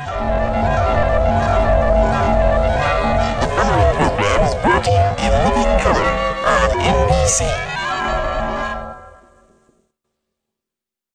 Following program is brought to you in living color on NBC.